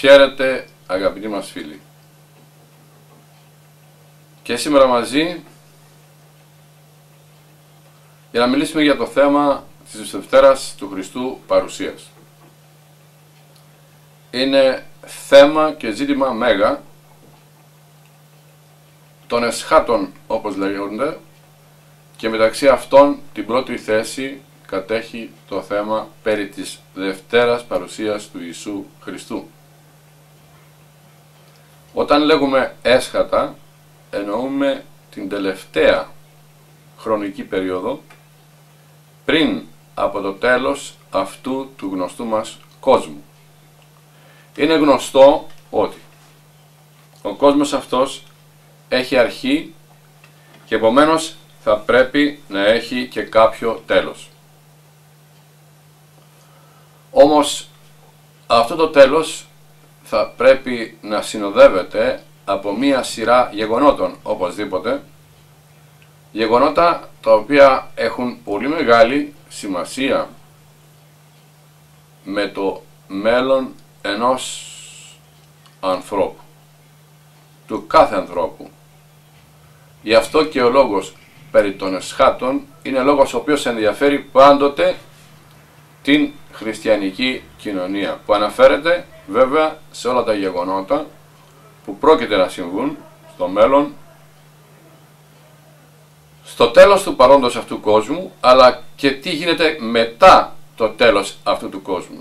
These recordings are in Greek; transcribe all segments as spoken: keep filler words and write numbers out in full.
Χαίρετε αγαπητοί μας φίλοι. Και σήμερα μαζί για να μιλήσουμε για το θέμα της Δευτέρας του Χριστού παρουσίας. Είναι θέμα και ζήτημα μέγα των εσχάτων, όπως λέγονται, και μεταξύ αυτών την πρώτη θέση κατέχει το θέμα περί της Δευτέρας παρουσίας του Ιησού Χριστού. Όταν λέγουμε έσχατα, εννοούμε την τελευταία χρονική περίοδο πριν από το τέλος αυτού του γνωστού μας κόσμου. Είναι γνωστό ότι ο κόσμος αυτός έχει αρχή και επομένως θα πρέπει να έχει και κάποιο τέλος. Όμως αυτό το τέλος θα πρέπει να συνοδεύεται από μία σειρά γεγονότων οπωσδήποτε, γεγονότα τα οποία έχουν πολύ μεγάλη σημασία με το μέλλον ενός ανθρώπου, του κάθε ανθρώπου. Γι' αυτό και ο λόγος περί των εσχάτων είναι λόγος ο οποίος ενδιαφέρει πάντοτε την χριστιανική κοινωνία, που αναφέρεται βέβαια σε όλα τα γεγονότα που πρόκειται να συμβούν στο μέλλον, στο τέλος του παρόντος αυτού κόσμου, αλλά και τι γίνεται μετά το τέλος αυτού του κόσμου.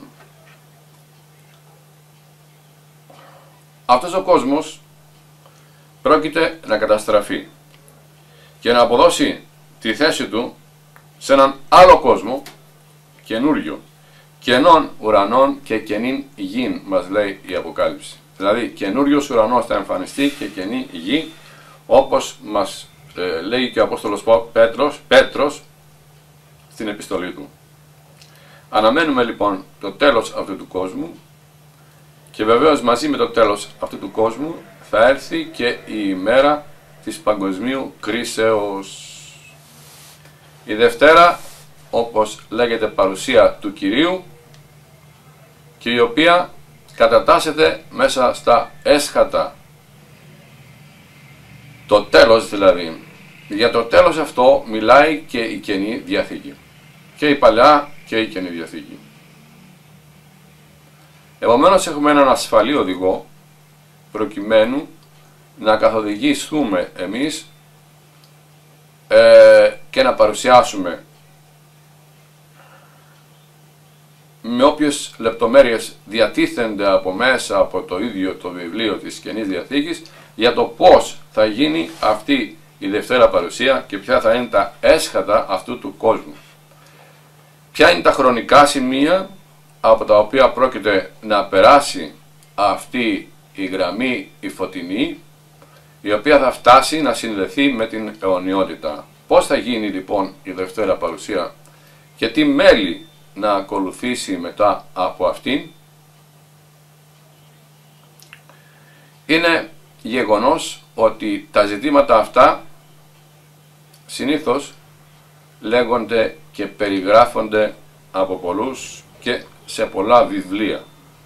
Αυτός ο κόσμος πρόκειται να καταστραφεί και να αποδώσει τη θέση του σε έναν άλλο κόσμο, καινούριο, κενών ουρανών και κενήν γην, μας λέει η Αποκάλυψη. Δηλαδή καινούριος ουρανός θα εμφανιστεί και κενή γη, όπως μας ε, λέει και ο Απόστολος Πέτρος, Πέτρος στην επιστολή του. Αναμένουμε λοιπόν το τέλος αυτού του κόσμου και βεβαίως μαζί με το τέλος αυτού του κόσμου θα έρθει και η ημέρα της παγκοσμίου κρίσεως. Η Δευτέρα, όπως λέγεται, παρουσία του Κυρίου, και η οποία κατατάσσεται μέσα στα έσχατα. Το τέλος δηλαδή. Για το τέλος αυτό μιλάει και η Καινή Διαθήκη. Και η Παλιά και η Καινή Διαθήκη. Επομένως έχουμε έναν ασφαλή οδηγό προκειμένου να καθοδηγήσουμε εμείς ε, και να παρουσιάσουμε με όποιες λεπτομέρειες διατίθενται από μέσα από το ίδιο το βιβλίο της Καινής Διαθήκης για το πώς θα γίνει αυτή η Δευτέρα παρουσία και ποια θα είναι τα έσχατα αυτού του κόσμου. Ποια είναι τα χρονικά σημεία από τα οποία πρόκειται να περάσει αυτή η γραμμή η φωτεινή, η οποία θα φτάσει να συνδεθεί με την αιωνιότητα. Πώς θα γίνει λοιπόν η Δευτέρα παρουσία και τι μέλη να ακολουθήσει μετά από αυτήν. Είναι γεγονός ότι τα ζητήματα αυτά συνήθως λέγονται και περιγράφονται από πολλούς και σε πολλά βιβλία,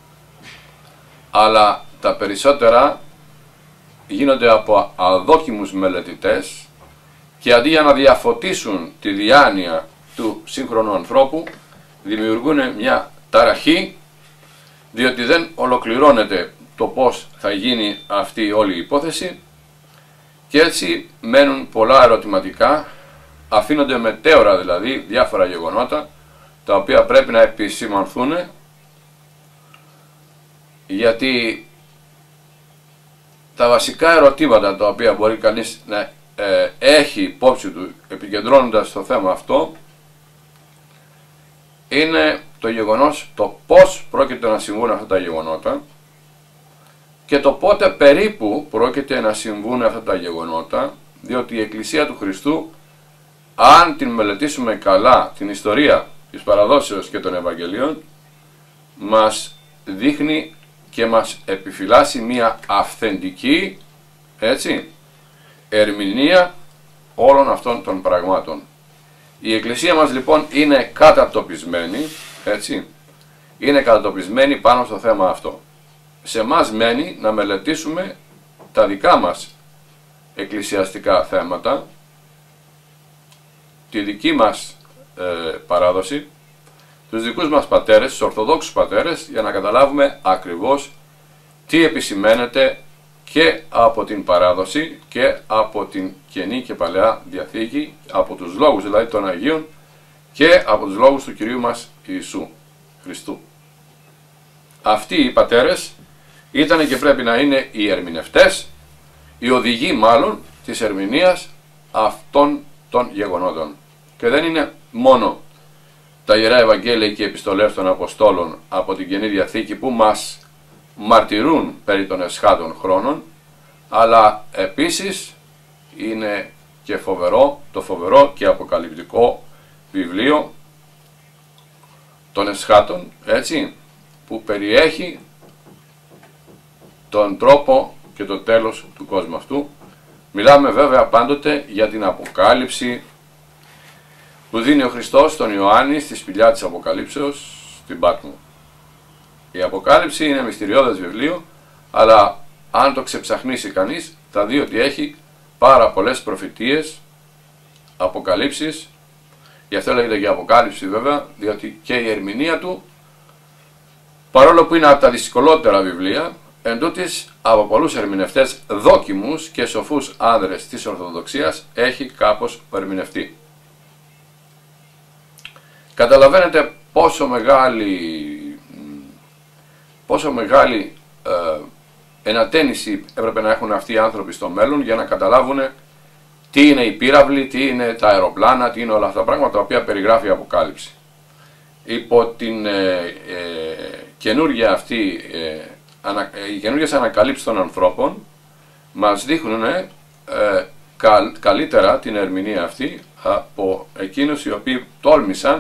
αλλά τα περισσότερα γίνονται από αδόκιμους μελετητές και αντί για να διαφωτίσουν τη διάνοια του σύγχρονου ανθρώπου δημιουργούν μια ταραχή, διότι δεν ολοκληρώνεται το πώς θα γίνει αυτή όλη η υπόθεση και έτσι μένουν πολλά ερωτηματικά, αφήνονται μετέωρα δηλαδή διάφορα γεγονότα τα οποία πρέπει να επισημανθούν, γιατί τα βασικά ερωτήματα τα οποία μπορεί κανείς να ε, έχει υπόψη του επικεντρώνοντας στο θέμα αυτό είναι το γεγονός το πώς πρόκειται να συμβούν αυτά τα γεγονότα και το πότε περίπου πρόκειται να συμβούν αυτά τα γεγονότα, διότι η Εκκλησία του Χριστού, αν την μελετήσουμε καλά την ιστορία της παραδόσεως και των Ευαγγελίων, μας δείχνει και μας επιφυλάσσει μία αυθεντική, έτσι, ερμηνεία όλων αυτών των πραγμάτων. Η Εκκλησία μας λοιπόν είναι κατατοπισμένη, έτσι, είναι κατατοπισμένη πάνω στο θέμα αυτό. σε μας μένει να μελετήσουμε τα δικά μας εκκλησιαστικά θέματα, τη δική μας ε, παράδοση, τους δικούς μας πατέρες, τους Ορθοδόξους πατέρες, για να καταλάβουμε ακριβώς τι επισημαίνεται και από την παράδοση και από την Καινή και Παλαιά Διαθήκη, από τους λόγους δηλαδή των Αγίων και από τους λόγους του Κυρίου μας Ιησού Χριστού. Αυτοί οι πατέρες ήταν και πρέπει να είναι οι ερμηνευτές, οι οδηγοί μάλλον της ερμηνείας αυτών των γεγονότων. Και δεν είναι μόνο τα Ιερά Ευαγγέλια και οι επιστολές των Αποστόλων από την Καινή Διαθήκη που μας μαρτυρούν περί των εσχάτων χρόνων, αλλά επίσης είναι και φοβερό, το φοβερό και αποκαλυπτικό βιβλίο των εσχάτων, έτσι, που περιέχει τον τρόπο και το τέλος του κόσμου αυτού. Μιλάμε βέβαια πάντοτε για την Αποκάλυψη που δίνει ο Χριστός στον Ιωάννη στη σπηλιά της Αποκαλύψεως στην Πάτμο. Η Αποκάλυψη είναι μυστηριώδες βιβλίο, αλλά αν το ξεψαχνίσει κανείς θα δει ότι έχει πάρα πολλές προφητείες, αποκαλύψεις. Γι' αυτό λέγεται και Αποκάλυψη βέβαια, διότι και η ερμηνεία του, παρόλο που είναι από τα δυσκολότερα βιβλία, εντούτοις από πολλούς ερμηνευτές δόκιμους και σοφούς άνδρες της Ορθοδοξίας έχει κάπως ερμηνευτεί. Καταλαβαίνετε πόσο μεγάλη, πόσο μεγάλη ε, ενατένιση έπρεπε να έχουν αυτοί οι άνθρωποι στο μέλλον για να καταλάβουν τι είναι οι πύραυλοι, τι είναι τα αεροπλάνα, τι είναι όλα αυτά τα πράγματα τα οποία περιγράφει η Αποκάλυψη. Υπό την ε, ε, καινούργια αυτή, ε, ανα, ε, οι καινούργιες ανακαλύψεις των ανθρώπων μας δείχνουν ε, κα, καλύτερα την ερμηνεία αυτή από εκείνους οι οποίοι τόλμησαν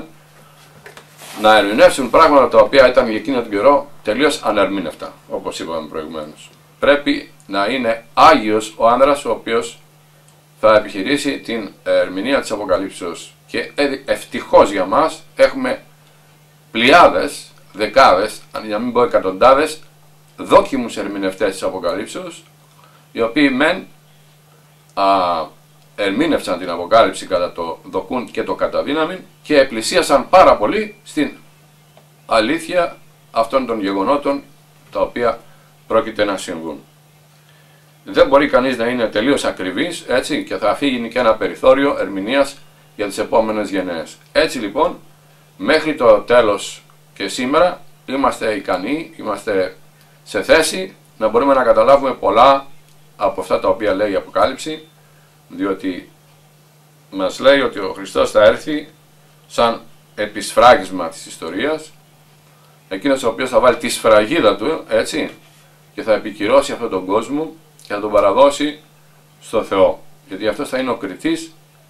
να ερμηνεύσουν πράγματα τα οποία ήταν για εκείνο τον καιρό τελείως ανερμήνευτα, όπως είπαμε προηγουμένως. Πρέπει να είναι Άγιος ο άνδρας ο οποίος θα επιχειρήσει την ερμηνεία της Αποκαλύψεως. Και ευτυχώς για μας έχουμε πλειάδες, δεκάδες, αν να μην πω εκατοντάδες, δόκιμους ερμηνευτές της Αποκαλύψεως, οι οποίοι μεν α, ερμήνευσαν την Αποκάλυψη κατά το δοκούν και το καταδύναμιν και επλησίασαν πάρα πολύ στην αλήθεια αυτών των γεγονότων τα οποία πρόκειται να συμβούν. Δεν μπορεί κανείς να είναι τελείως ακριβής, έτσι, και θα αφήγει και ένα περιθώριο ερμηνείας για τις επόμενες γενναίες. Έτσι λοιπόν, μέχρι το τέλος και σήμερα είμαστε ικανοί, είμαστε σε θέση να μπορούμε να καταλάβουμε πολλά από αυτά τα οποία λέει η Αποκάλυψη, διότι μας λέει ότι ο Χριστός θα έρθει σαν επισφράγισμα της ιστορίας, εκείνος ο οποίος θα βάλει τη σφραγίδα του, έτσι, και θα επικυρώσει αυτόν τον κόσμο και θα τον παραδώσει στο Θεό. Γιατί αυτός θα είναι ο κριτής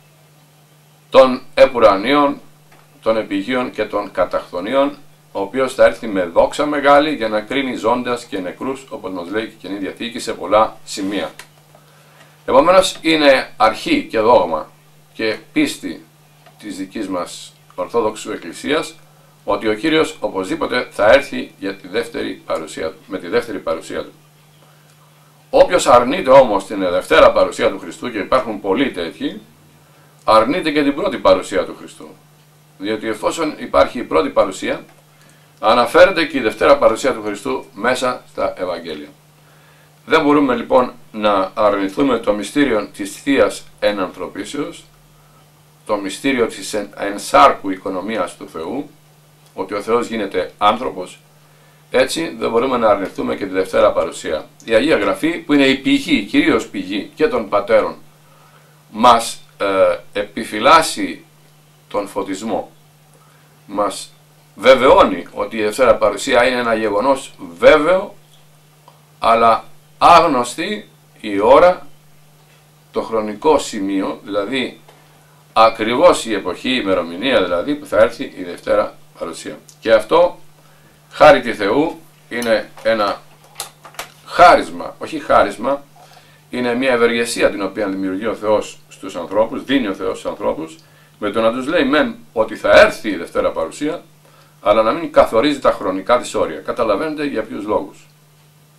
των επουρανίων, των επιγείων και των καταχθονίων, ο οποίος θα έρθει με δόξα μεγάλη για να κρίνει ζώντας και νεκρούς, όπως μας λέει και η Καινή Διαθήκη σε πολλά σημεία. Επομένως είναι αρχή και δόγμα και πίστη της δικής μας Ορθόδοξου Εκκλησίας ότι ο Κύριος οπωσδήποτε θα έρθει για τη δεύτερη παρουσία, με τη δεύτερη παρουσία του. Όποιος αρνείται όμως την δευτέρα παρουσία του Χριστού, και υπάρχουν πολλοί τέτοιοι, αρνείται και την πρώτη παρουσία του Χριστού. Διότι εφόσον υπάρχει η πρώτη παρουσία, αναφέρεται και η δευτέρα παρουσία του Χριστού μέσα στα Ευαγγέλια. Δεν μπορούμε λοιπόν να αρνηθούμε το μυστήριο της Θείας Ενανθρωπίσεως, το μυστήριο της ενσάρκου οικονομίας του Θεού, ότι ο Θεός γίνεται άνθρωπος. Έτσι δεν μπορούμε να αρνηθούμε και τη δευτέρα παρουσία. Η Αγία Γραφή, που είναι η πηγή, κυρίως πηγή και των πατέρων, μας ε, επιφυλάσσει τον φωτισμό. Μας βεβαιώνει ότι η δευτέρα παρουσία είναι ένα γεγονός βέβαιο, αλλά άγνωστη η ώρα, το χρονικό σημείο, δηλαδή ακριβώς η εποχή, η ημερομηνία δηλαδή που θα έρθει η δευτέρα παρουσία. Και αυτό, χάρη τη Θεού, είναι ένα χάρισμα, όχι χάρισμα, είναι μια ευεργεσία την οποία δημιουργεί ο Θεός στους ανθρώπους, δίνει ο Θεός στους ανθρώπους, με το να τους λέει μεν ότι θα έρθει η δευτέρα παρουσία, αλλά να μην καθορίζει τα χρονικά της όρια. Καταλαβαίνετε για ποιους λόγους.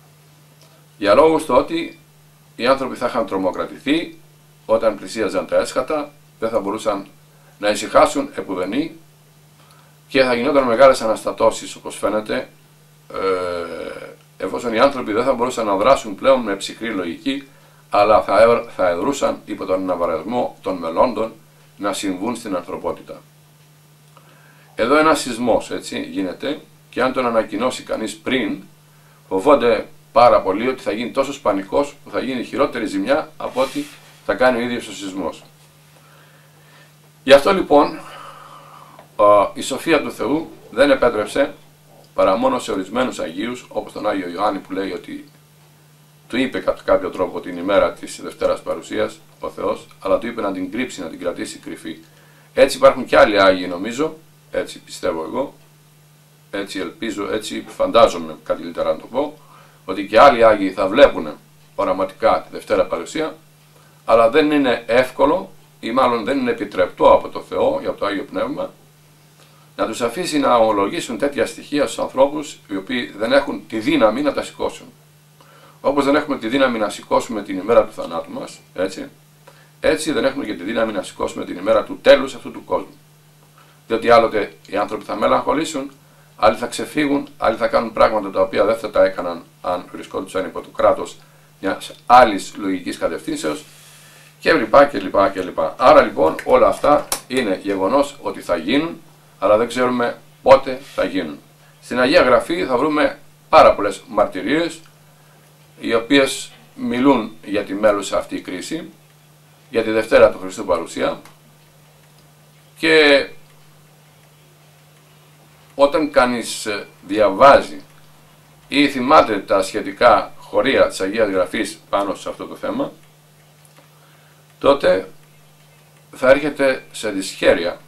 για λόγους το ότι οι άνθρωποι θα είχαν τρομοκρατηθεί όταν πλησίαζαν τα έσχατα, δεν θα μπορούσαν να ησυχάσουν επουδενή και θα γινόταν μεγάλες αναστατώσεις, όπως φαίνεται, ε, εφόσον οι άνθρωποι δεν θα μπορούσαν να δράσουν πλέον με ψυχρή λογική, αλλά θα, θα εδρούσαν υπό τον αναβαρασμό των μελώντων να συμβούν στην ανθρωπότητα. Εδώ ένας σεισμός, έτσι, γίνεται, και αν τον ανακοινώσει κανείς πριν, φοβόνται πάρα πολύ ότι θα γίνει τόσο πανικός που θα γίνει χειρότερη ζημιά από ό,τι θα κάνει ο ίδιος ο σεισμός. Γι' αυτό λοιπόν η σοφία του Θεού δεν επέτρεψε παρά μόνο σε ορισμένους Αγίους, όπως τον Άγιο Ιωάννη που λέει ότι του είπε κατά κάποιο τρόπο την ημέρα της Δευτέρας Παρουσίας ο Θεός, αλλά του είπε να την κρύψει, να την κρατήσει κρυφή. Έτσι υπάρχουν και άλλοι Άγιοι, νομίζω, έτσι πιστεύω εγώ, έτσι ελπίζω, έτσι φαντάζομαι καλύτερα να το πω, ότι και άλλοι Άγιοι θα βλέπουν οραματικά τη Δευτέρα Παρουσία, αλλά δεν είναι εύκολο ή μάλλον δεν είναι επιτρεπτό από το Θεό ή από το Άγιο Πνεύμα να τους αφήσει να ομολογήσουν τέτοια στοιχεία στους ανθρώπους οι οποίοι δεν έχουν τη δύναμη να τα σηκώσουν. Όπως δεν έχουμε τη δύναμη να σηκώσουμε την ημέρα του θανάτου μας, έτσι, έτσι δεν έχουμε και τη δύναμη να σηκώσουμε την ημέρα του τέλους αυτού του κόσμου. Διότι άλλοτε οι άνθρωποι θα μελαγχολήσουν, άλλοι θα ξεφύγουν, άλλοι θα κάνουν πράγματα τα οποία δεν θα τα έκαναν αν βρισκόντουσαν υπό το κράτος μιας άλλης λογικής κατευθύνσεως και λοιπά και λοιπά και λοιπά. Άρα λοιπόν όλα αυτά είναι γεγονός ότι θα γίνουν, αλλά δεν ξέρουμε πότε θα γίνουν. Στην Αγία Γραφή θα βρούμε πάρα πολλές μαρτυρίες οι οποίες μιλούν για τη μέλουσα αυτή η κρίση, για τη Δευτέρα του Χριστού Παρουσία, και όταν κανείς διαβάζει ή θυμάται τα σχετικά χωρία της Αγίας Γραφής πάνω σε αυτό το θέμα, τότε θα έρχεται σε δυσχέρεια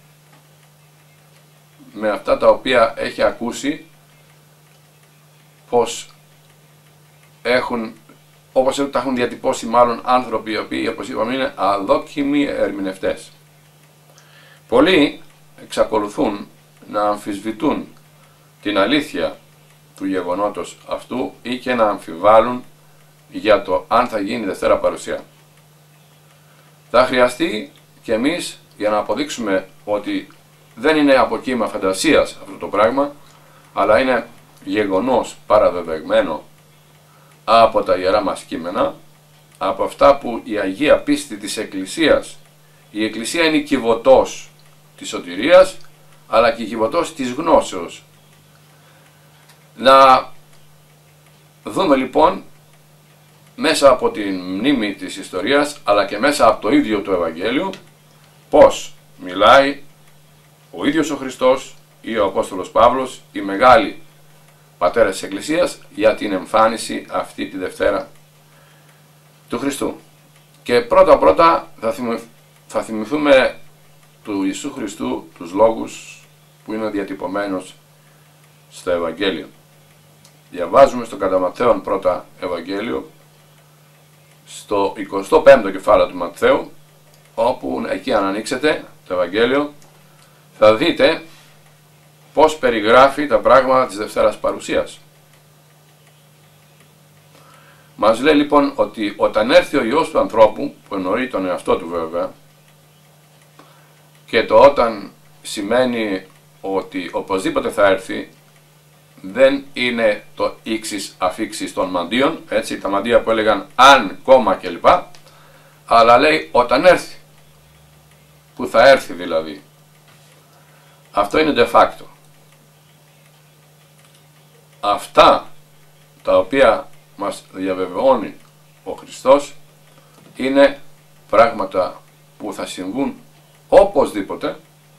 με αυτά τα οποία έχει ακούσει πως έχουν, όπως τα έχουν διατυπώσει μάλλον άνθρωποι οι οποίοι, όπως είπαμε, είναι αδόκιμοι ερμηνευτές. Πολλοί εξακολουθούν να αμφισβητούν την αλήθεια του γεγονότος αυτού ή και να αμφιβάλλουν για το αν θα γίνει Δευτέρα Παρουσία. Θα χρειαστεί και εμείς, για να αποδείξουμε ότι δεν είναι από κύμα φαντασίας αυτό το πράγμα, αλλά είναι γεγονός παραδεδεγμένο από τα Ιερά μας κείμενα, από αυτά που η Αγία Πίστη της Εκκλησίας, η Εκκλησία είναι η κυβωτός της σωτηρίας, αλλά και η κυβωτός της γνώσεως. Να δούμε λοιπόν μέσα από την μνήμη της ιστορίας, αλλά και μέσα από το ίδιο το Ευαγγέλιο, πώς μιλάει ο ίδιος ο Χριστός ή ο Απόστολος Παύλος, οι μεγάλοι πατέρες της Εκκλησίας, για την εμφάνιση αυτή τη Δευτέρα του Χριστού. Και πρώτα πρώτα θα, θυμηθ, θα θυμηθούμε του Ιησού Χριστού τους λόγους που είναι διατυπωμένος στο Ευαγγέλιο. Διαβάζουμε στο κατά Ματθαίον πρώτα Ευαγγέλιο, στο εικοστό πέμπτο κεφάλαιο του Ματθαίου, όπου εκεί αν ανοίξετε το Ευαγγέλιο θα δείτε πώς περιγράφει τα πράγματα της Δευτέρας Παρουσίας. Μας λέει λοιπόν ότι όταν έρθει ο Υιός του ανθρώπου, που εννοεί τον εαυτό του βέβαια, και το όταν σημαίνει ότι οπωσδήποτε θα έρθει, δεν είναι το ίξις αφίξις των μαντίων, έτσι, τα μαντία που έλεγαν αν, κόμμα κλπ, αλλά λέει όταν έρθει, που θα έρθει δηλαδή. Αυτό είναι de facto. Αυτά τα οποία μας διαβεβαιώνει ο Χριστός είναι πράγματα που θα συμβούν οπωσδήποτε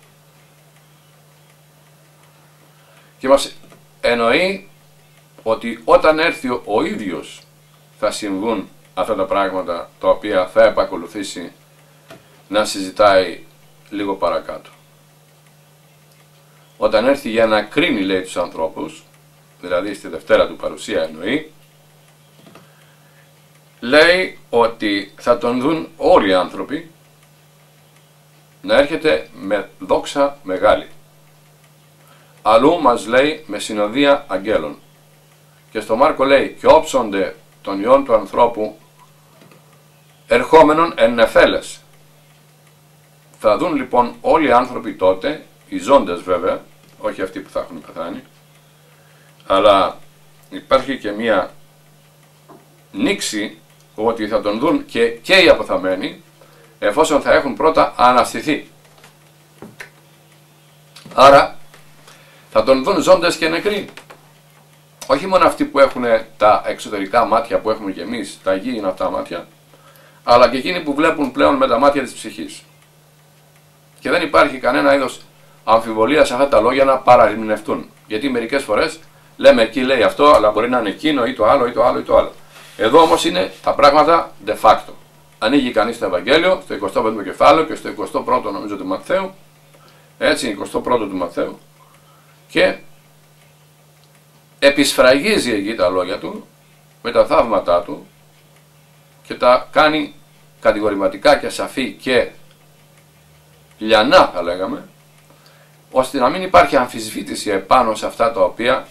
και μας εννοεί ότι όταν έρθει ο ίδιος θα συμβούν αυτά τα πράγματα τα οποία θα επακολουθήσει να συζητάει λίγο παρακάτω. Όταν έρθει για να κρίνει, λέει, τους ανθρώπους, δηλαδή στη Δευτέρα του Παρουσία εννοεί, λέει ότι θα τον δουν όλοι οι άνθρωποι να έρχεται με δόξα μεγάλη. Αλλού μας λέει με συνοδεία αγγέλων. Και στο Μάρκο λέει και όψονται των ιών του ανθρώπου ερχόμενων εν νεφέλες. Θα δουν λοιπόν όλοι οι άνθρωποι τότε, οι ζώντες βέβαια, όχι αυτοί που θα έχουν πεθάνει, αλλά υπάρχει και μία νήξη ότι θα τον δουν και, και οι αποθαμένοι, εφόσον θα έχουν πρώτα αναστηθεί. Άρα θα τον δουν ζώντες και νεκροί. Όχι μόνο αυτοί που έχουν τα εξωτερικά μάτια που έχουμε και εμείς, τα γήινα αυτά μάτια, αλλά και εκείνοι που βλέπουν πλέον με τα μάτια της ψυχής. Και δεν υπάρχει κανένα είδος αμφιβολία σε αυτά τα λόγια να παραερμηνευτούν. Γιατί μερικές φορές λέμε εκεί λέει αυτό, αλλά μπορεί να είναι εκείνο ή το άλλο ή το άλλο ή το άλλο. Εδώ όμως είναι τα πράγματα de facto. Ανοίγει κανείς το Ευαγγέλιο, στο εικοστό πέμπτο κεφάλαιο και στο εικοστό πρώτο νομίζω του Ματθαίου, έτσι, εικοστό πρώτο του Ματθαίου, και επισφραγίζει εκεί τα λόγια του με τα θαύματά του και τα κάνει κατηγορηματικά και σαφή και λιανά θα λέγαμε, ώστε να μην υπάρχει αμφισβήτηση επάνω σε αυτά τα οποία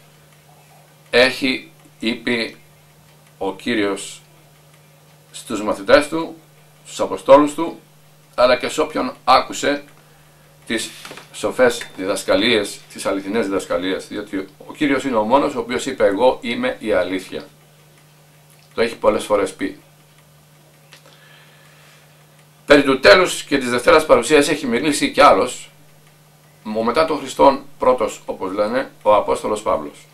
έχει είπε ο Κύριος στους μαθητές του, στους Αποστόλους του, αλλά και σε όποιον άκουσε τις σοφές διδασκαλίες, τις αληθινές διδασκαλίες, διότι ο Κύριος είναι ο μόνος ο οποίος είπε εγώ είμαι η αλήθεια. Το έχει πολλές φορές πει. Περί του τέλους και της Δευτέρας Παρουσίας έχει μιλήσει κι άλλος, ο μετά τον Χριστόν πρώτος όπως λένε, ο Απόστολος Παύλος.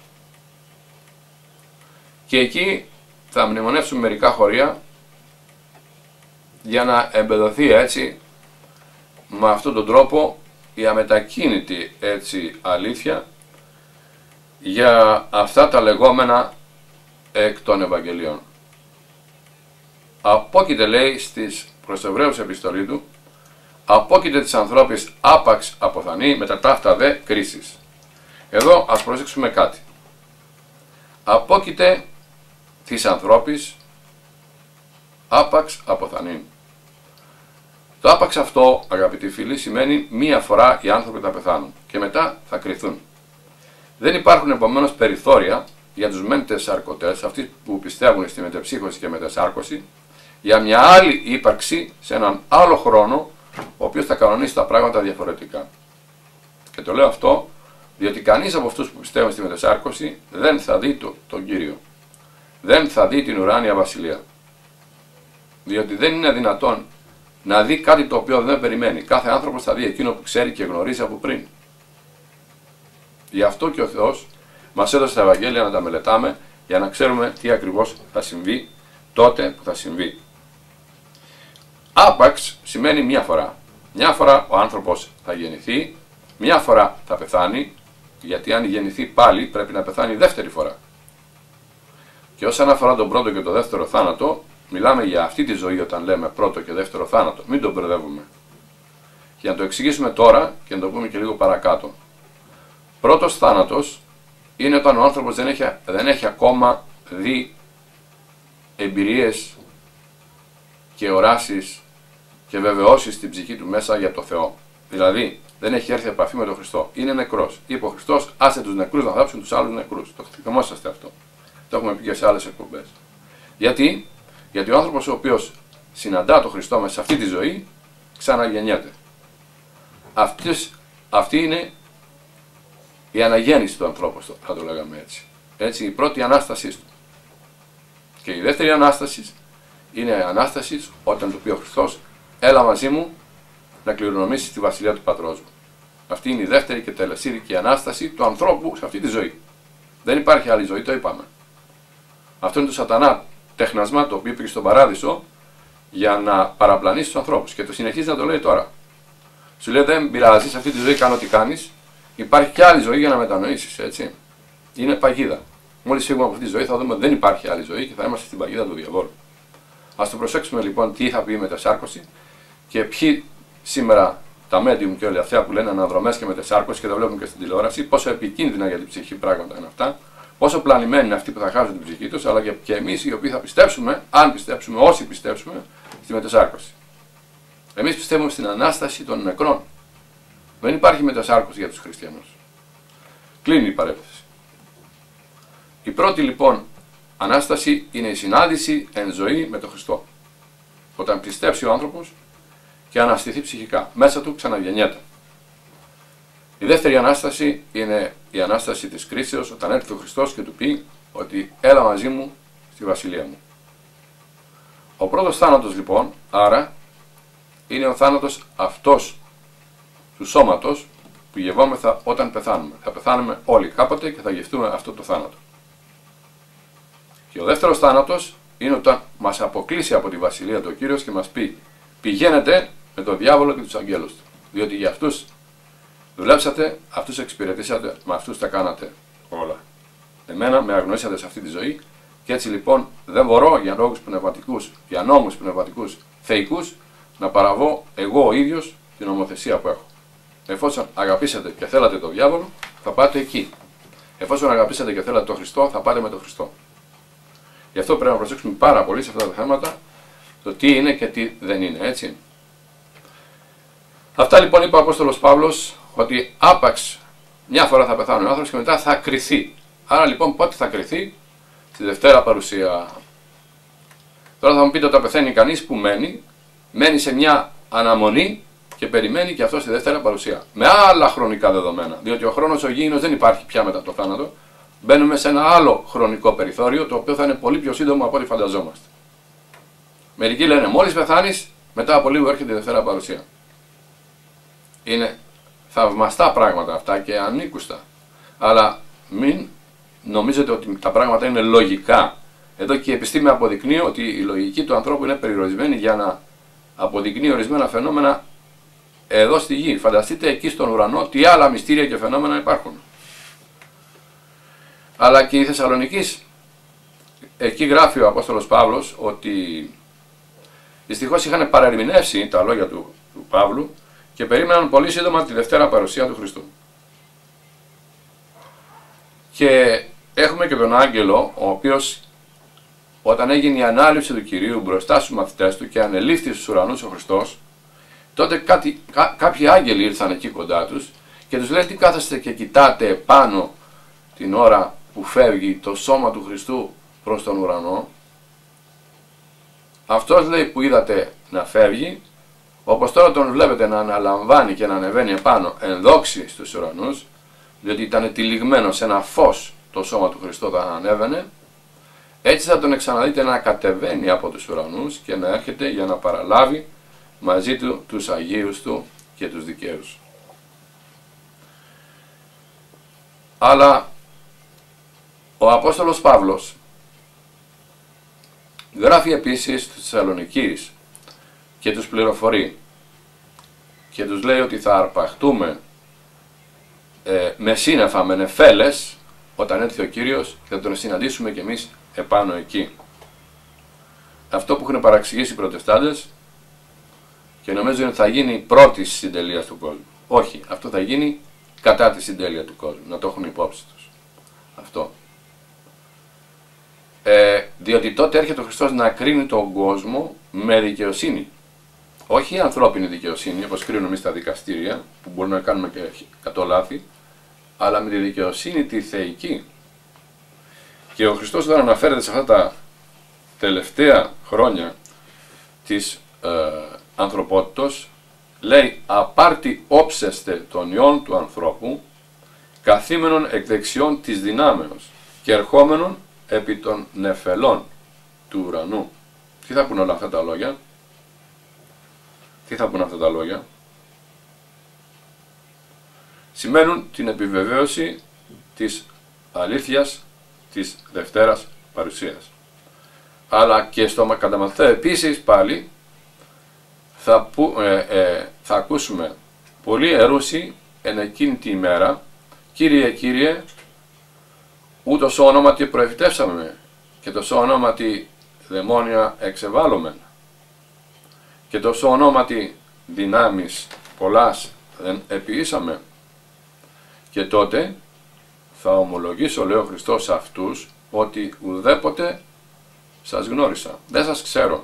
Και εκεί θα μνημονεύσουμε μερικά χωρία για να εμπεδοθεί έτσι με αυτόν τον τρόπο η αμετακίνητη έτσι αλήθεια για αυτά τα λεγόμενα εκ των Ευαγγελίων. Απόκειται λέει στις προς Εβραίους επιστολή του, απόκειται της ανθρώπης άπαξ αποθανή με τα ταύτα δε κρίσης. Εδώ ας προσέξουμε κάτι. Απόκειται της ανθρώπης άπαξ αποθανή. Το άπαξ αυτό, αγαπητοί φίλοι, σημαίνει μία φορά οι άνθρωποι θα πεθάνουν και μετά θα κριθούν. Δεν υπάρχουν επομένως περιθώρια για τους μεν τεσσαρκωτές, αυτοί που πιστεύουν στη μετεψύχωση και μετεσάρκωση, για μια άλλη ύπαρξη σε έναν άλλο χρόνο, ο οποίος θα κανονίσει τα πράγματα διαφορετικά. Και το λέω αυτό, διότι κανείς από αυτούς που πιστεύουν στη μετεσάρκωση δεν θα δει το, τον Κύριο. Δεν θα δει την ουράνια βασιλεία. Διότι δεν είναι δυνατόν να δει κάτι το οποίο δεν περιμένει. Κάθε άνθρωπος θα δει εκείνο που ξέρει και γνωρίζει από πριν. Γι' αυτό και ο Θεός μας έδωσε τα Ευαγγέλια να τα μελετάμε για να ξέρουμε τι ακριβώς θα συμβεί τότε που θα συμβεί. Άπαξ σημαίνει μία φορά. Μια φορά ο άνθρωπος θα γεννηθεί, μια φορά θα πεθάνει, γιατί αν γεννηθεί πάλι πρέπει να πεθάνει δεύτερη φορά. Και όσον αφορά τον πρώτο και το δεύτερο θάνατο, μιλάμε για αυτή τη ζωή όταν λέμε πρώτο και δεύτερο θάνατο. Μην τον μπερδεύουμε. Για να το εξηγήσουμε τώρα και να το πούμε και λίγο παρακάτω. Πρώτος θάνατος είναι όταν ο άνθρωπος δεν έχει, δεν έχει ακόμα δει εμπειρίες και οράσεις και βεβαιώσεις στην ψυχή του μέσα για το Θεό. Δηλαδή, δεν έχει έρθει επαφή με τον Χριστό. Είναι νεκρός. Είπε ο Χριστός, άσε τους νεκρούς να θάψουν τους άλλους νεκρούς. Το θυμόσαστε αυτό. Το έχουμε πει και σε άλλες εκπομπές. Γιατί? Γιατί ο άνθρωπος ο οποίος συναντά τον Χριστό μέσα σε αυτή τη ζωή, ξαναγεννιέται. Αυτής, αυτή είναι η αναγέννηση του ανθρώπου, θα το λέγαμε έτσι. Έτσι, η πρώτη ανάστασή του. Και η δεύτερη ανάσταση είναι η ανάσταση όταν του πει ο Χριστός, έλα μαζί μου να κληρονομήσεις τη βασιλεία του πατρός μου. Αυτή είναι η δεύτερη και τελεσίδικη ανάσταση του ανθρώπου σε αυτή τη ζωή. Δεν υπάρχει άλλη ζωή, το είπαμε. Αυτό είναι το σατανά τεχνασμά το οποίο πήγε στον παράδεισο για να παραπλανήσει τους ανθρώπους και το συνεχίζει να το λέει τώρα. Σου λέει δεν πειράζει, σε αυτή τη ζωή κάνω ό,τι κάνεις, υπάρχει και άλλη ζωή για να μετανοήσεις, έτσι. Είναι παγίδα. Μόλις φύγουμε από αυτή τη ζωή θα δούμε ότι δεν υπάρχει άλλη ζωή και θα είμαστε στην παγίδα του διαβόλου. Ας το προσέξουμε λοιπόν τι θα πει η μετασάρκωση και ποιοι σήμερα τα medium και όλοι αυτά που λένε αναδρομές και μετασάρκωση και τα βλέπουν και στην τηλεόραση, πόσο επικίνδυνα για την ψυχή πράγματα είναι αυτά, πόσο πλανημένοι είναι αυτοί που θα χάσουν την ψυχή τους, αλλά και, και εμείς οι οποίοι θα πιστέψουμε, αν πιστέψουμε, όσοι πιστέψουμε, στη μετασάρκωση. Εμείς πιστεύουμε στην ανάσταση των νεκρών. Δεν υπάρχει μετασάρκωση για τους χριστιανούς. Κλείνει η παρέμβαση. Η πρώτη λοιπόν Ανάσταση είναι η συνάντηση εν ζωή με τον Χριστό. Όταν πιστέψει ο άνθρωπος και αναστηθεί ψυχικά, μέσα του ξαναγεννιέται. Η δεύτερη Ανάσταση είναι η Ανάσταση της κρίσεως, όταν έρθει ο Χριστός και του πει ότι έλα μαζί μου στη βασιλεία μου. Ο πρώτος θάνατος λοιπόν, άρα, είναι ο θάνατος αυτός του σώματος που γευόμεθα όταν πεθάνουμε. Θα πεθάνουμε όλοι κάποτε και θα γευτούμε αυτό το θάνατο. Και ο δεύτερος θάνατος είναι όταν μας αποκλείσει από τη βασιλεία του ο Κύριος και μας πει πηγαίνετε με τον διάβολο και τους αγγέλους του. Διότι για αυτούς δουλέψατε, αυτούς εξυπηρετήσατε, με αυτούς τα κάνατε όλα. Εμένα με αγνοήσατε σε αυτή τη ζωή και έτσι λοιπόν δεν μπορώ για λόγους πνευματικούς, για νόμους πνευματικούς θεϊκούς να παραβώ εγώ ο ίδιος την ομοθεσία που έχω. Εφόσον αγαπήσατε και θέλατε τον διάβολο, θα πάτε εκεί. Εφόσον αγαπήσατε και θέλατε τον Χριστό, θα πάτε με τον Χριστό. Γι' αυτό πρέπει να προσέξουμε πάρα πολύ σε αυτά τα θέματα, το τι είναι και τι δεν είναι, έτσι. Αυτά λοιπόν είπε ο Απόστολος Παύλος, ότι άπαξ μια φορά θα πεθάνει ο άνθρωπος και μετά θα κριθεί. Άρα λοιπόν πότε θα κριθεί? Στη Δευτέρα Παρουσία. Τώρα θα μου πείτε όταν πεθαίνει κανείς που μένει, μένει σε μια αναμονή και περιμένει και αυτό στη Δευτέρα Παρουσία. Με άλλα χρονικά δεδομένα, διότι ο χρόνος ο γήινος δεν υπάρχει πια μετά το θάνατο. Μπαίνουμε σε ένα άλλο χρονικό περιθώριο, το οποίο θα είναι πολύ πιο σύντομο από ό,τι φανταζόμαστε. Μερικοί λένε μόλις πεθάνεις, μετά από λίγο έρχεται η Δευτέρα Παρουσία. Είναι θαυμαστά πράγματα αυτά και ανήκουστα. Αλλά μην νομίζετε ότι τα πράγματα είναι λογικά. Εδώ και η επιστήμη αποδεικνύει ότι η λογική του ανθρώπου είναι περιορισμένη για να αποδεικνύει ορισμένα φαινόμενα εδώ στη γη. Φανταστείτε εκεί στον ουρανό τι άλλα μυστήρια και φαινόμενα υπάρχουν. Αλλά και η Θεσσαλονικής, εκεί γράφει ο Απόστολος Παύλος ότι δυστυχώς είχαν παρερμηνεύσει τα λόγια του, του Παύλου και περίμεναν πολύ σύντομα τη Δευτέρα Παρουσία του Χριστού. Και έχουμε και τον άγγελο, ο οποίος όταν έγινε η ανάληψη του Κυρίου μπροστά στους μαθητές του και ανελήφθη στους ουρανούς ο Χριστός, τότε κάτι, κά, κάποιοι άγγελοι ήρθαν εκεί κοντά τους και τους λέει τι κάθεστε και κοιτάτε πάνω την ώρα που φεύγει το σώμα του Χριστού προς τον ουρανό. Αυτός λέει που είδατε να φεύγει, όπως τώρα τον βλέπετε να αναλαμβάνει και να ανεβαίνει επάνω εν δόξη στους ουρανούς, διότι ήταν τυλιγμένο σε ένα φως το σώμα του Χριστού όταν ανέβαινε, έτσι θα τον ξαναδείτε να κατεβαίνει από τους ουρανούς και να έρχεται για να παραλάβει μαζί του τους Αγίους του και τους δικαίους. Αλλά ο Απόστολος Παύλος γράφει επίσης στους Θεσσαλονικείς και τους πληροφορεί και τους λέει ότι θα αρπαχτούμε ε, με σύννεφα, με νεφέλες όταν έρθει ο Κύριος και θα τον συναντήσουμε κι εμείς επάνω εκεί. Αυτό που έχουν παραξηγήσει οι προτεστάντες και νομίζουν ότι θα γίνει πρώτη συντελεία του κόσμου. Όχι, αυτό θα γίνει κατά τη συντέλεια του κόσμου. Να το έχουν υπόψη τους. Αυτό. Ε, διότι τότε έρχεται ο Χριστός να κρίνει τον κόσμο με δικαιοσύνη. Όχι η ανθρώπινη δικαιοσύνη, όπως κρίνουμε εμείς στα δικαστήρια, που μπορούμε να κάνουμε και εκατό λάθη, αλλά με τη δικαιοσύνη τη θεϊκή. Και ο Χριστός όταν αναφέρεται σε αυτά τα τελευταία χρόνια της ε, ανθρωπότητος, λέει «Απάρτη όψεστε των ιών του ανθρώπου, καθήμενον εκ δεξιών της δυνάμεως και ερχόμενον επί των νεφελών του ουρανού». Τι θα πούν όλα αυτά τα λόγια? Τι θα πούν αυτά τα λόγια? Σημαίνουν την επιβεβαίωση της αλήθειας της Δευτέρας Παρουσίας. Αλλά και στο καταμαθαίο επίσης πάλι θα, που, ε, ε, θα ακούσουμε πολλοί ερούσι εν εκείνη τη ημέρα «Κύριε, Κύριε, ούτως ονόματι προεφητεύσαμε και τόσο ονόματι δαιμόνια εξεβάλλομεν και τόσο ονόματι δυνάμεις πολλάς δεν επιήσαμε». Και τότε θα ομολογήσω, λέει ο Χριστός, σε αυτούς ότι ουδέποτε σας γνώρισα, δεν σας ξέρω.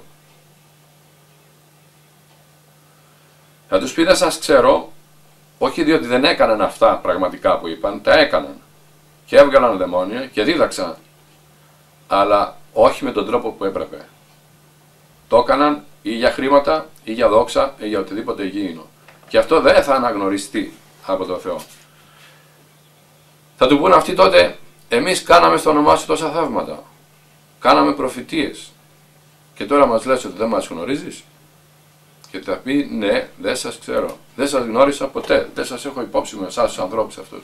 Θα τους πει δεν σας ξέρω, όχι διότι δεν έκαναν αυτά πραγματικά που είπαν, τα έκαναν και έβγαλαν δαιμόνια και δίδαξαν αλλά όχι με τον τρόπο που έπρεπε. Το έκαναν ή για χρήματα, ή για δόξα, ή για οτιδήποτε γήινο. Και αυτό δεν θα αναγνωριστεί από τον Θεό. Θα του πούνε αυτοί τότε, εμείς κάναμε στο όνομά σου τόσα θαύματα. Κάναμε προφητείες. Και τώρα μας λες ότι δεν μας γνωρίζεις. Και θα πει, ναι, δεν σας ξέρω. Δεν σας γνώρισα ποτέ. Δεν σας έχω υπόψη με εσάς τους ανθρώπους αυτούς.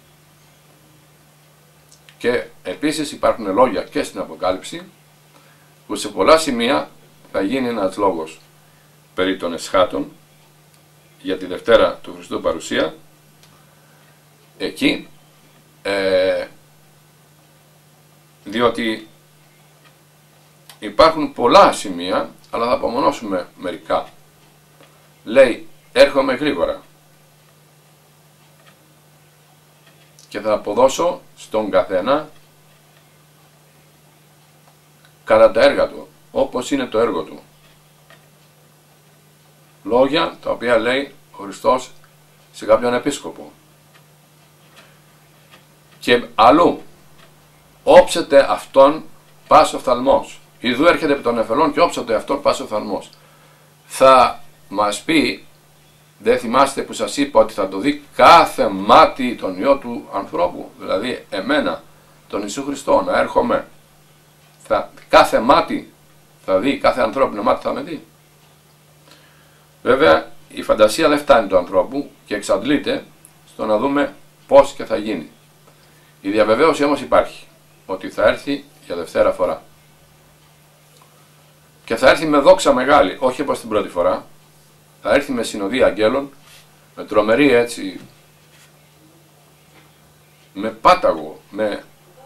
Και επίσης υπάρχουν λόγια και στην Αποκάλυψη, που σε πολλά σημεία θα γίνει ένας λόγος περί των εσχάτων για τη Δευτέρα του Χριστού παρουσία. Εκεί, ε, διότι υπάρχουν πολλά σημεία, αλλά θα απομονώσουμε μερικά. Λέει, έρχομαι γρήγορα και θα αποδώσω στον καθένα κατά τα έργα του, όπως είναι το έργο του. Λόγια τα οποία λέει ο Χριστός σε κάποιον επίσκοπο. Και αλλού, όψετε αυτόν πας οφθαλμός. Ιδού έρχεται επί των εφελών και όψετε αυτόν πας οφθαλμός. Θα μας πει, δεν θυμάστε που σας είπα ότι θα το δει κάθε μάτι τον Υιό του ανθρώπου, δηλαδή εμένα, τον Ιησού Χριστό, να έρχομαι. Θα, κάθε μάτι θα δει, κάθε ανθρώπινο μάτι θα με δει. Βέβαια, η φαντασία δεν φτάνει του ανθρώπου και εξαντλείται στο να δούμε πώς και θα γίνει. Η διαβεβαίωση όμως υπάρχει, ότι θα έρθει για Δευτέρα φορά. Και θα έρθει με δόξα μεγάλη, όχι όπως την πρώτη φορά. Θα έρθει με συνοδεία αγγέλων, με τρομερή έτσι, με πάταγο, με...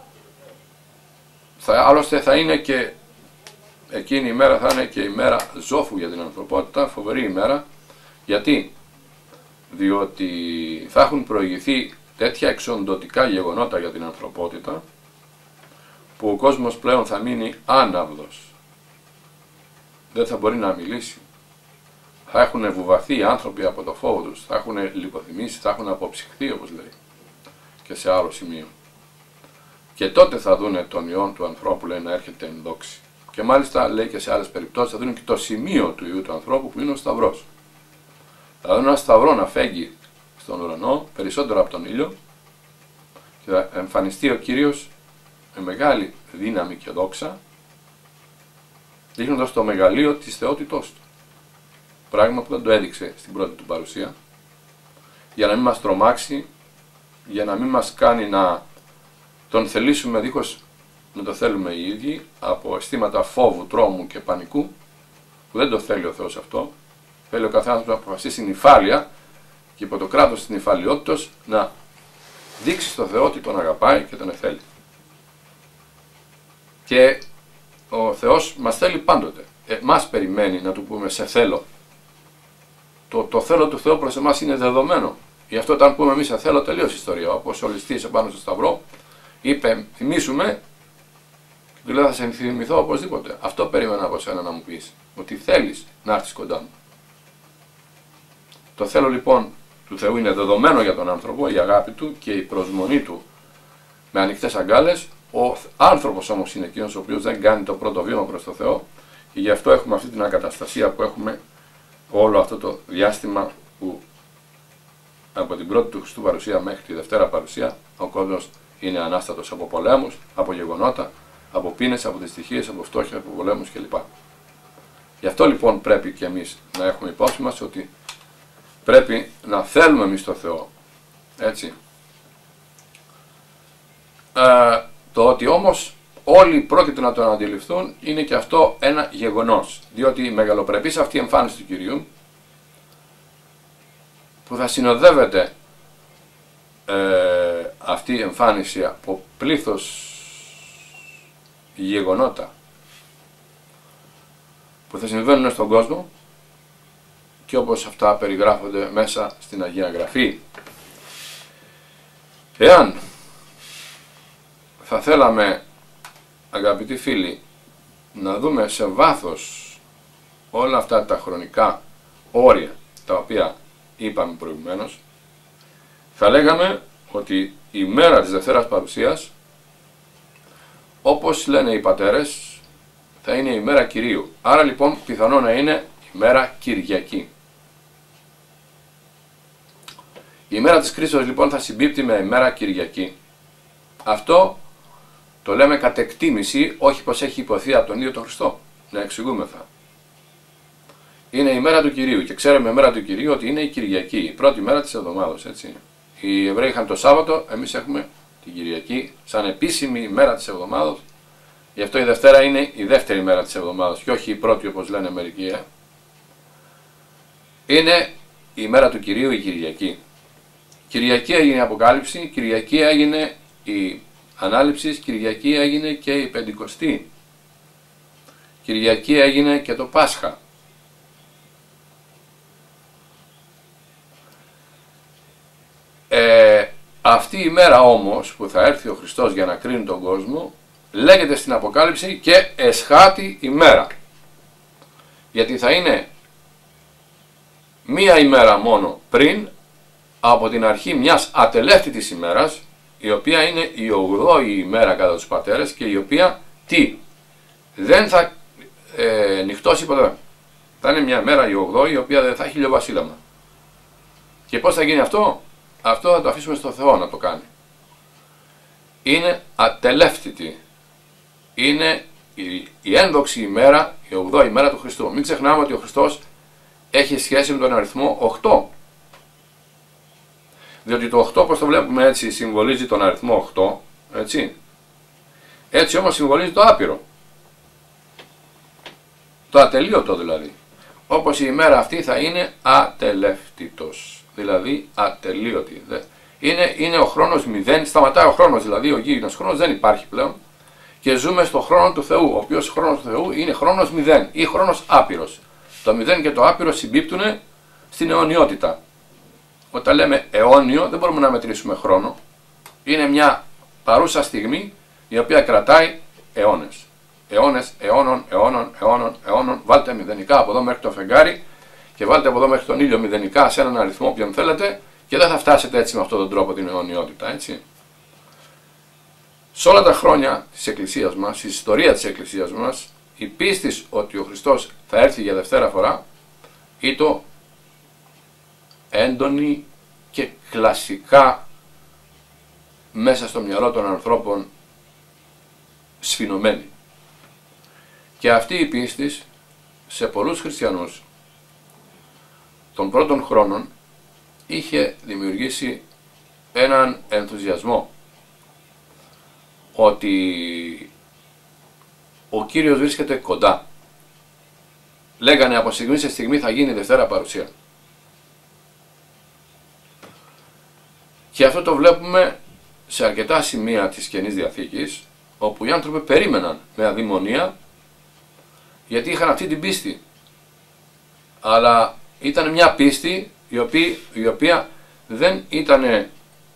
Θα, άλλωστε θα είναι και εκείνη η μέρα, θα είναι και η μέρα ζόφου για την ανθρωπότητα, φοβερή ημέρα. Γιατί? Διότι θα έχουν προηγηθεί τέτοια εξοντωτικά γεγονότα για την ανθρωπότητα, που ο κόσμος πλέον θα μείνει άναυδος. Δεν θα μπορεί να μιλήσει. Θα έχουν βουβαθεί οι άνθρωποι από το φόβο τους, θα έχουν λιποθυμήσει, θα έχουν αποψυχθεί, όπως λέει και σε άλλο σημείο. Και τότε θα δούνε τον Υιόν του ανθρώπου, λέει, να έρχεται εν δόξη. Και μάλιστα λέει και σε άλλες περιπτώσεις θα δουν και το σημείο του Υιού του ανθρώπου, που είναι ο Σταυρός. Θα δουν ένα σταυρό να φέγγει στον ουρανό περισσότερο από τον ήλιο και θα εμφανιστεί ο Κύριος με μεγάλη δύναμη και δόξα, δείχνοντας το μεγαλείο της θεότητός του. Πράγμα που δεν το έδειξε στην πρώτη του παρουσία, για να μην μας τρομάξει, για να μην μας κάνει να τον θελήσουμε δίχως να το θέλουμε οι ίδιοι, από αισθήματα φόβου, τρόμου και πανικού, που δεν το θέλει ο Θεός αυτό. Θέλει ο καθένας να αποφασίσει νυφάλια και υπό το κράτος της νυφαλιότητας να δείξει στο Θεό ότι τον αγαπάει και τον εθέλει. Και ο Θεός μας θέλει πάντοτε. Ε, μας περιμένει να του πούμε σε θέλω. Το, το θέλω του Θεού προς εμάς είναι δεδομένο. Γι' αυτό όταν πούμε εμείς σε θέλω, τελείωσε η ιστορία. Όπως ο ληστής επάνω στο σταυρό είπε, θυμίσουμε, και του λέει, θα σε θυμηθώ οπωσδήποτε. Αυτό περίμενα από σένα να μου πεις. Ότι θέλεις να έρθεις κοντά μου. Το θέλω λοιπόν του Θεού είναι δεδομένο για τον άνθρωπο, η αγάπη του και η προσμονή του με ανοιχτές αγκάλες. Ο άνθρωπος όμως είναι εκείνος ο οποίος δεν κάνει το πρώτο βήμα προς το Θεό, και γι' αυτό έχουμε αυτή την ακαταστασία που έχουμε όλο αυτό το διάστημα που από την πρώτη του Χριστού παρουσία μέχρι τη Δευτέρα παρουσία ο κόσμος είναι ανάστατος από πολέμους, από γεγονότα, από πείνες, από δυστυχίες, από φτώχεια, από πολέμους κλπ. Γι' αυτό λοιπόν πρέπει και εμείς να έχουμε υπόψη μας ότι πρέπει να θέλουμε εμείς το Θεό. Έτσι. Ε, το ότι όμως όλοι πρόκειται να τον αντιληφθούν είναι και αυτό ένα γεγονός. Διότι η μεγαλοπρεπής αυτή η εμφάνιση του Κυρίου, που θα συνοδεύεται ε, αυτή η εμφάνιση από πλήθος γεγονότα που θα συμβαίνουν στον κόσμο, και όπως αυτά περιγράφονται μέσα στην Αγία Γραφή. Εάν θα θέλαμε, αγαπητοί φίλοι, να δούμε σε βάθος όλα αυτά τα χρονικά όρια τα οποία είπαμε προηγουμένως, θα λέγαμε ότι η μέρα της Δευτέρας Παρουσίας όπως λένε οι πατέρες, θα είναι η μέρα Κυρίου. Άρα λοιπόν πιθανό να είναι η μέρα Κυριακή. Η μέρα της κρίσεως λοιπόν θα συμπίπτει με η μέρα Κυριακή. Αυτό το λέμε κατ' εκτίμηση, όχι πως έχει υποθεί από τον ίδιο τον Χριστό. Να εξηγούμεθα. Είναι η μέρα του Κυρίου και ξέρουμε η μέρα του Κυρίου ότι είναι η Κυριακή, η πρώτη μέρα της εβδομάδας, έτσι. Οι Εβραίοι είχαν το Σάββατο, εμείς έχουμε την Κυριακή σαν επίσημη μέρα της εβδομάδας. Γι' αυτό η Δευτέρα είναι η δεύτερη μέρα της εβδομάδας και όχι η πρώτη όπως λένε μερικοί. Ε. Είναι η μέρα του Κυρίου η Κυριακή. Κυριακή έγινε η Αποκάλυψη, Κυριακή έγινε η Ανάληψη, Κυριακή έγινε και η Πεντηκοστή. Κυριακή έγινε και το Πάσχα. Ε, αυτή η μέρα όμως που θα έρθει ο Χριστός για να κρίνει τον κόσμο λέγεται στην Αποκάλυψη και εσχάτη ημέρα. Γιατί θα είναι μία ημέρα μόνο πριν από την αρχή μιας ατελεύτητης ημέρας, η οποία είναι η ογδόη ημέρα κατά τους πατέρες και η οποία τι, δεν θα ε, νυχτώσει ποτέ. Θα είναι μια μέρα η ογδόη η οποία δεν θα έχει ηλιοβασίλαμα. Και πώς θα γίνει αυτό? Αυτό θα το αφήσουμε στο Θεό να το κάνει. Είναι ατελεύτητη. Είναι η, η ένδοξη ημέρα, η ογδόη ημέρα του Χριστού. Μην ξεχνάμε ότι ο Χριστός έχει σχέση με τον αριθμό οκτώ. Διότι το οκτώ, όπως το βλέπουμε έτσι, συμβολίζει τον αριθμό οκτώ, έτσι. Έτσι όμως συμβολίζει το άπειρο. Το ατελείωτο δηλαδή. Όπως η ημέρα αυτή θα είναι ατελεύτητος. Δηλαδή ατελείωτη. Είναι, είναι ο χρόνος μηδέν, σταματάει ο χρόνος, δηλαδή ο γίγνος χρόνος δεν υπάρχει πλέον. Και ζούμε στο χρόνο του Θεού, ο οποίος χρόνος του Θεού είναι χρόνος μηδέν ή χρόνος άπειρος. Το μηδέν και το άπειρο συμπίπτουν στην αιωνιότητα. Όταν λέμε αιώνιο δεν μπορούμε να μετρήσουμε χρόνο. Είναι μια παρούσα στιγμή η οποία κρατάει αιώνες. Αιώνες, αιώνων, αιώνων, αιώνων, αιώνων. Βάλτε μηδενικά από εδώ μέχρι το φεγγάρι και βάλτε από εδώ μέχρι τον ήλιο μηδενικά σε έναν αριθμό όποιον θέλετε και δεν θα φτάσετε έτσι με αυτόν τον τρόπο την αιωνιότητα, έτσι. Σε όλα τα χρόνια της Εκκλησίας μας, στην ιστορία της Εκκλησίας μας, η πίστη ότι ο Χριστός θα έρθει για δευτέρα φορά ήταν έντονη και κλασικά μέσα στο μυαλό των ανθρώπων σφινωμένη. Και αυτή η πίστη σε πολλούς χριστιανούς των πρώτων χρόνων είχε δημιουργήσει έναν ενθουσιασμό ότι ο Κύριος βρίσκεται κοντά. Λέγανε από στιγμή σε στιγμή θα γίνει η Δευτέρα Παρουσία. Και αυτό το βλέπουμε σε αρκετά σημεία της Καινής Διαθήκης, όπου οι άνθρωποι περίμεναν με αδειμονία, γιατί είχαν αυτή την πίστη. Αλλά ήταν μια πίστη η οποία, η οποία δεν ήταν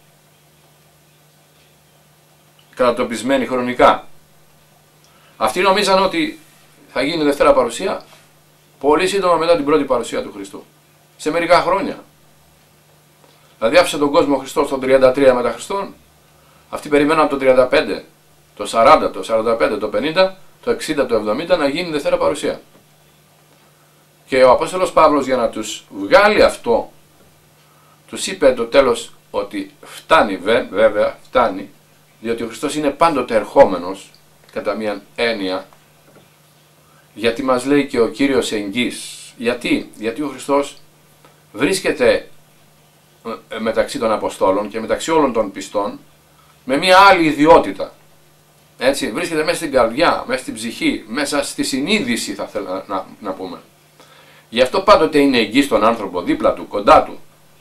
κατατοπισμένη χρονικά. Αυτοί νομίζαν ότι θα γίνει η Δευτέρα Παρουσία πολύ σύντομα μετά την πρώτη παρουσία του Χριστού. Σε μερικά χρόνια. Δηλαδή άφησε τον κόσμο ο Χριστός το τριάντα τρία μετά Χριστόν. Αυτοί περιμέναν το τριάντα πέντε, το σαράντα, το σαράντα πέντε, το πενήντα, το εξήντα, το εβδομήντα να γίνει η Δευτέρα Παρουσία. Και ο Απόστολος Παύλος για να τους βγάλει αυτό, τους είπε το τέλος ότι φτάνει, βέβαια φτάνει, διότι ο Χριστός είναι πάντοτε ερχόμενος, κατά μια έννοια, γιατί μας λέει και ο Κύριος εγγύς. Γιατί, γιατί ο Χριστός βρίσκεται μεταξύ των Αποστόλων και μεταξύ όλων των πιστών με μια άλλη ιδιότητα. Έτσι, βρίσκεται μέσα στην καρδιά, μέσα στην ψυχή, μέσα στη συνείδηση θα θέλω να, να, να πούμε. Γι' αυτό πάντοτε είναι εγγύς στον άνθρωπο, δίπλα του, κοντά του.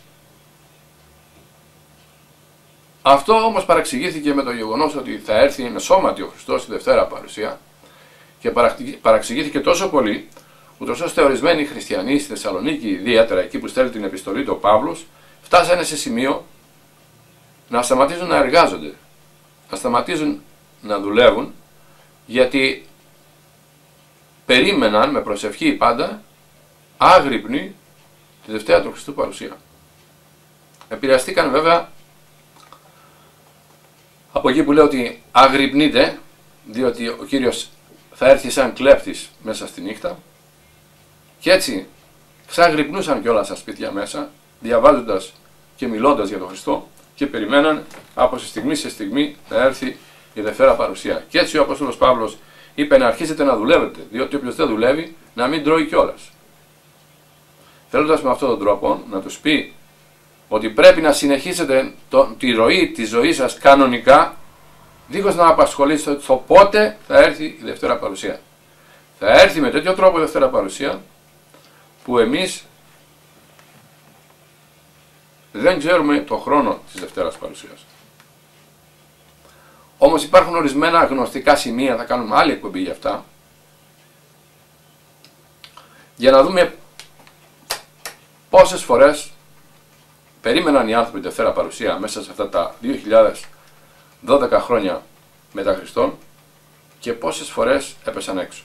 Αυτό όμως παραξηγήθηκε με το γεγονός ότι θα έρθει με σώματι ο Χριστός στη Δευτέρα Παρουσία και παραξηγήθηκε τόσο πολύ, ούτως ώστε ορισμένοι χριστιανοί στη Θεσσαλονίκη, ιδιαίτερα εκεί που στέλνει την επιστολή του Παύλος, φτάσανε σε σημείο να σταματήσουν να εργάζονται, να σταματήσουν να δουλεύουν, γιατί περίμεναν με προσευχή πάντα άγρυπνοι τη Δευτέρα του Χριστού Παρουσία. Επηρεαστήκαν βέβαια από εκεί που λέει ότι αγρυπνείτε, διότι ο Κύριος θα έρθει σαν κλέφτης μέσα στη νύχτα, και έτσι ξαγρυπνούσαν κιόλας στα σπίτια μέσα, διαβάζοντας και μιλώντας για τον Χριστό, και περιμέναν από σε στιγμή σε στιγμή να έρθει η Δευτέρα Παρουσία. Και έτσι ο Απόστολος Παύλος είπε να αρχίσετε να δουλεύετε, διότι όποιος δεν δουλεύει να μην τρώει κιόλας. Θέλοντας με αυτόν τον τρόπο να τους πει ότι πρέπει να συνεχίσετε το, τη ροή της ζωής σας κανονικά, δίχως να απασχολήσετε το πότε θα έρθει η Δευτέρα Παρουσία. Θα έρθει με τέτοιο τρόπο η Δευτέρα Παρουσία που εμείς δεν ξέρουμε το χρόνο της Δευτέρας Παρουσίας. Όμως υπάρχουν ορισμένα γνωστικά σημεία, θα κάνουμε άλλη εκπομπή για αυτά, για να δούμε πόσες φορές περίμεναν οι άνθρωποι τη Δευτέρα Παρουσία μέσα σε αυτά τα δύο χιλιάδες δώδεκα χρόνια μετά Χριστόν και πόσες φορές έπεσαν έξω.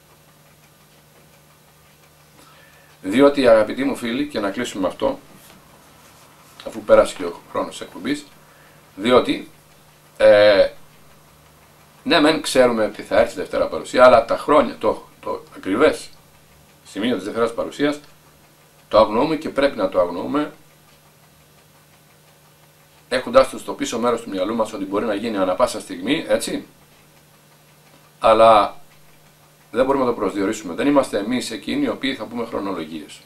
Διότι, αγαπητοί μου φίλοι, και να κλείσουμε αυτό, αφού πέρασε και ο χρόνος της εκπομπής, διότι ε, ναι μεν ξέρουμε ότι θα έρθει η Δευτέρα Παρουσία, αλλά τα χρόνια, το, το ακριβές σημείο της Δευτέρας Παρουσίας το αγνοούμε και πρέπει να το αγνοούμε, έχοντας το στο πίσω μέρος του μυαλού μας ότι μπορεί να γίνει ανά πάσα στιγμή, έτσι, αλλά δεν μπορούμε να το προσδιορίσουμε. Δεν είμαστε εμείς εκείνοι οι οποίοι θα πούμε χρονολογίες.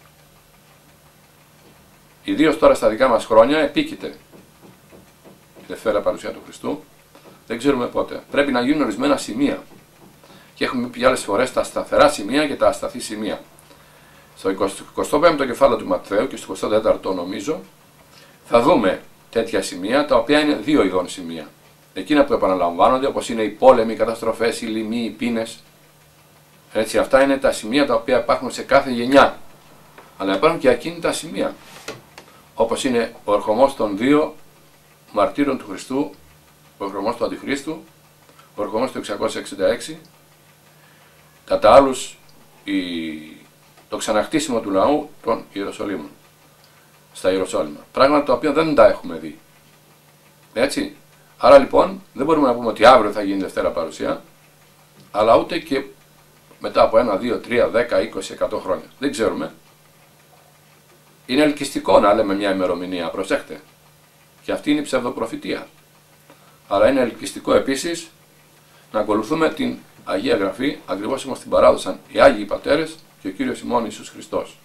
Ιδίως τώρα στα δικά μας χρόνια επίκειται η Δευτέρα Παρουσία του Χριστού. Δεν ξέρουμε πότε. Πρέπει να γίνουν ορισμένα σημεία. Και έχουμε πει άλλες φορές τα σταθερά σημεία και τα ασταθή σημεία. Στο εικοστό πέμπτο κεφάλαιο του Ματθαίου και στο εικοστό τέταρτο νομίζω θα δούμε τέτοια σημεία, τα οποία είναι δύο ειδών σημεία. Εκείνα που επαναλαμβάνονται, όπως είναι οι πόλεμοι, οι καταστροφές, οι λοιμοί, οι πείνες. Έτσι, αυτά είναι τα σημεία τα οποία υπάρχουν σε κάθε γενιά. Αλλά υπάρχουν και ακίνητα σημεία, όπως είναι ο ερχομός των δύο μαρτύρων του Χριστού, ο ερχομός του Αντιχρίστου, ο ερχομός του εξακόσια εξήντα έξι, κατά άλλους η... το ξαναχτίσιμο του λαού των Ιεροσολύμων, στα Ιεροσόλυμα. Πράγματα τα οποία δεν τα έχουμε δει. Έτσι. Άρα λοιπόν δεν μπορούμε να πούμε ότι αύριο θα γίνει Δευτέρα Παρουσία, αλλά ούτε και μετά από ένα, δύο, τρία, δέκα, είκοσι, εκατό χρόνια. Δεν ξέρουμε. Είναι ελκυστικό να λέμε μια ημερομηνία, προσέχτε. Και αυτή είναι η ψευδοπροφητεία. Αλλά είναι ελκυστικό επίσης να ακολουθούμε την Αγία Γραφή, ακριβώς όπως την παράδοσαν οι Άγιοι Πατέρες και ο Κύριος ημών Ιησούς Χριστός.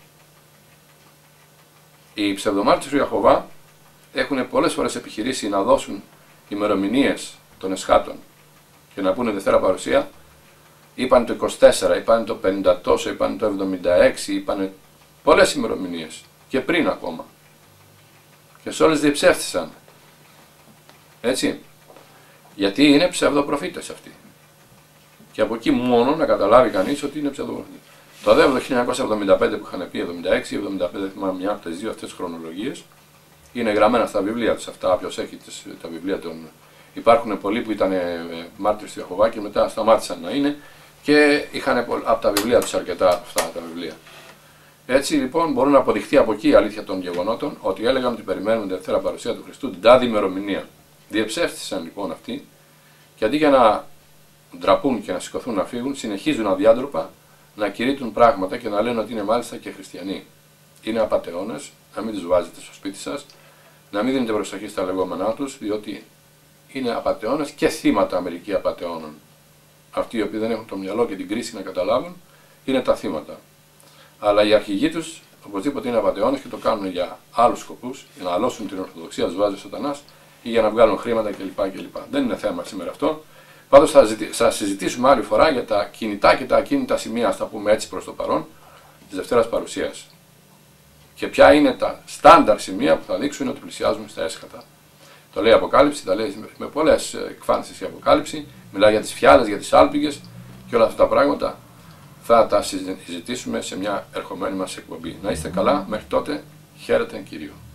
Οι ψευδομάρτυρες του Ιεχωβά έχουν πολλές φορές επιχειρήσει να δώσουν ημερομηνίες των εσχάτων και να πούνε Δευτέρα Παρουσία. Είπαν το είκοσι τέσσερα, είπαν το πενήντα τόσο, είπαν το εβδομήντα έξι, είπαν πολλές ημερομηνίες και πριν ακόμα. Και σε όλες διεψεύστησαν. Έτσι. Γιατί είναι ψευδοπροφήτες αυτοί. Και από εκεί μόνο να καταλάβει κανείς ότι είναι ψευδοπροφήτες. Το δε το χίλια εννιακόσια εβδομήντα πέντε που είχαν πει εβδομήντα έξι εβδομήντα πέντε, θυμάμαι μια από τις δύο αυτές χρονολογίες, είναι γραμμένα στα βιβλία τους αυτά. Όποιος έχει τις, τα βιβλία των. Υπάρχουν πολλοί που ήταν μάρτυρες του Ιεχωβά και μετά σταμάτησαν να είναι και είχαν από τα βιβλία τους αρκετά αυτά τα βιβλία. Έτσι λοιπόν μπορούν να αποδειχθεί από εκεί η αλήθεια των γεγονότων ότι έλεγαν ότι περιμένουν τη Δευτέρα Παρουσία του Χριστού την τάδη ημερομηνία. Διεψεύστησαν λοιπόν αυτοί και αντί για να ντραπούν και να σηκωθούν να φύγουν, συνεχίζουν αδιάντροπα να κηρύττουν πράγματα και να λένε ότι είναι μάλιστα και χριστιανοί. Είναι απατεώνες, να μην τους βάζετε στο σπίτι σας, να μην δίνετε προσοχή στα λεγόμενά τους, διότι είναι απατεώνες και θύματα μερικοί απατεώνων. Αυτοί οι οποίοι δεν έχουν το μυαλό και την κρίση να καταλάβουν, είναι τα θύματα. Αλλά οι αρχηγοί τους οπωσδήποτε είναι απατεώνες και το κάνουν για άλλους σκοπούς, για να αλώσουν την Ορθοδοξία, τους βάζει ο Σατανάς ή για να βγάλουν χρήματα κλπ. κλπ. Δεν είναι θέμα σήμερα αυτό. Πάντως θα, θα συζητήσουμε άλλη φορά για τα κινητά και τα ακίνητα σημεία, ας τα πούμε έτσι προς το παρόν, της Δευτέρας Παρουσίας. Και ποια είναι τα στάνταρ σημεία που θα δείξουν ότι πλησιάζουμε στα έσχατα. Το λέει η Αποκάλυψη, τα λέει με πολλές εκφάνσεις η Αποκάλυψη, μιλάει για τις φιάλες, για τις άλπιγες και όλα αυτά τα πράγματα θα τα συζητήσουμε σε μια ερχομένη μας εκπομπή. Να είστε καλά, μέχρι τότε, χαίρετε Κύριο.